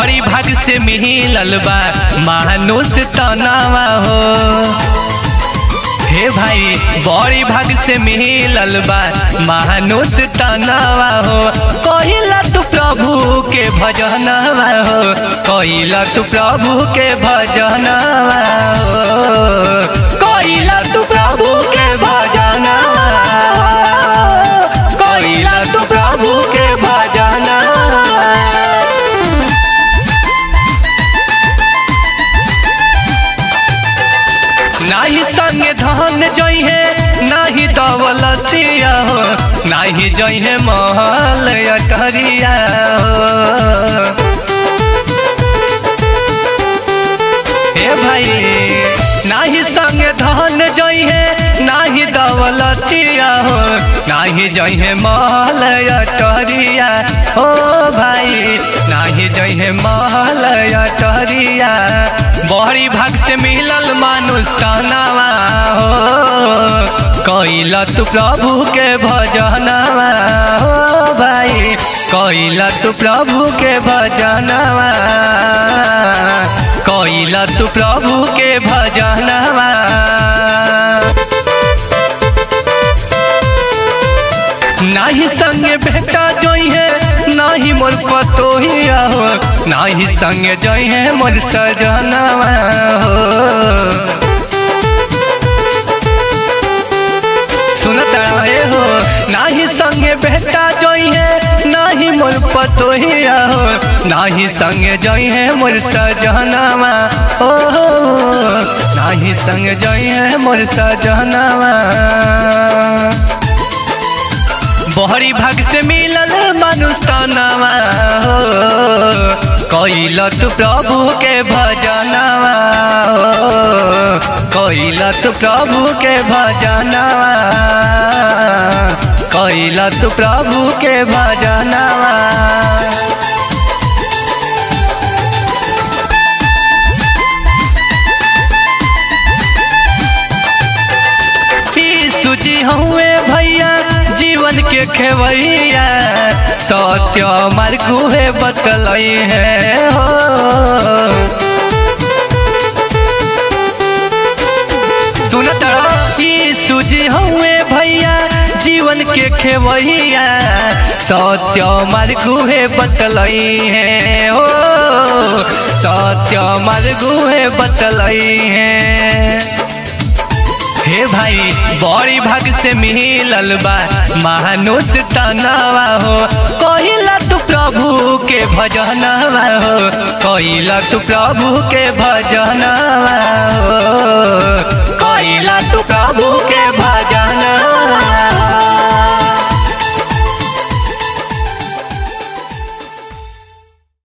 बड़ी भाग से मिलल बा मानुष तनावा हो। हे भाई बड़ी भाग से मिलल बा मानुष तनावा हो। कहिला तू प्रभु के भजनवा हो, कहिला तू प्रभु के भजनवा हो, कहिला तू प्रभु के भजनवा हो, कहिला तू प्रभु के भजनवा। नाही संगे धन जइहे नाही दौलतिया हो, नाही जइहे महल अटरिया हो। हे भाई नाही संगे धन जइहे नाही दौलतिया हो, नाही जइहे महल अटरिया हो भाई, नाही जइहे महल अटरिया। बड़ी भाग से मिलल मानुष तनावा हो, कहिला तू प्रभु के भजनवा हो भाई, कहिला तू प्रभु के भजनवा, कहिला तू प्रभु के भजनवा। नाही संगे बेटा जइहे नाही मोर पतोहिया हो, नाही संगे जइहे मोर सजनवा हो। सुनत रहे हो नाही संगे बेटा जइहे नाही मोर पतोहिया हो, नाही संगे जइहे मोर सजनवा हो, नाही संगे जइहे मोर सजनवा। बहरी भाग से मिलल मानुष तनावा हो, कहिला तू प्रभु के भजनवा हो, कहिला तू प्रभु के भजनवा, कहिला तू प्रभु के भजनवा। सूची हुए भैया जीवन के खेवैया, सत्य मार्गु है बतलई है हो। सुनत सूजी हुए भैया जीवन के खेवैया, सत्य मार्गु है बतलई है हो, सत्य मार्गु है बतलई है। हे भाई बड़ी भाग से मिलल बा मानुष तनावा हो, कहिला तू प्रभु के भजनवा हो, कहिला तू प्रभु के भजनवा हो,